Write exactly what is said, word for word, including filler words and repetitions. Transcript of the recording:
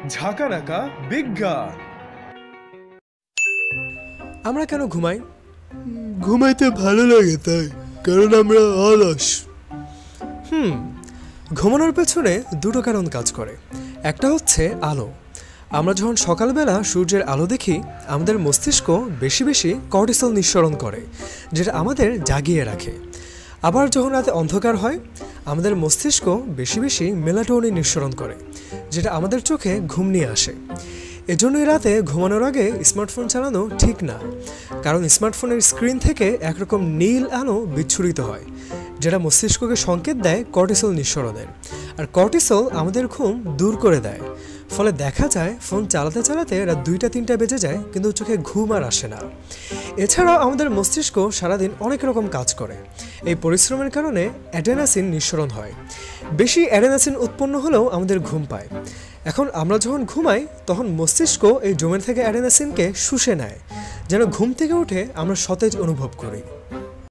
ঝাঁকানাকা বিজ্ঞান। আমরা কেন ঘুমাই? ঘুমাইতে ভালো লাগে তাই, কারণ আমরা অলস। হুম ঘুমানোর পেছনে দুটো কারণ কাজ করে। একটা হচ্ছে আলো। আমরা যখন সকালবেলা সূর্যের আলো দেখি, আমাদের মস্তিষ্ক বেশি বেশি কর্টিসল নিঃসরণ করে, যেটা আমাদের জাগিয়ে রাখে। আবার যখন রাতে অন্ধকার হয়, আমাদের মস্তিষ্ক বেশি বেশি মেলাটোনিন নিঃসরণ করে, যেটা আমাদের চোখে ঘুম নিয়ে আসে। এজন্যই রাতে ঘুমানোর আগে স্মার্টফোন চালানো ঠিক না, কারণ স্মার্টফোনের স্ক্রিন থেকে একরকম নীল আলো বিচ্ছুরিত হয়, যেটা মস্তিষ্ককে সংকেত দেয় কর্টিসল নিঃসরণের। আর কর্টিসল আমাদের ঘুম দূর করে দেয়, ফলে দেখা যায় ফোন চালাতে চালাতে রাত দুইটা তিনটা বেজে যায়, কিন্তু চোখে ঘুম আর আসে না। এছাড়াও আমাদের মস্তিষ্ক সারাদিন অনেক রকম কাজ করে। এই পরিশ্রমের কারণে অ্যাডেনাসিন নিঃসরণ হয়। বেশি অ্যাডেনাসিন উৎপন্ন হলেও আমাদের ঘুম পায়। এখন আমরা যখন ঘুমাই, তখন মস্তিষ্ক এই জমের থেকে অ্যাডেনাসিনকে শুষে নেয়, যেন ঘুম থেকে উঠে আমরা সতেজ অনুভব করি।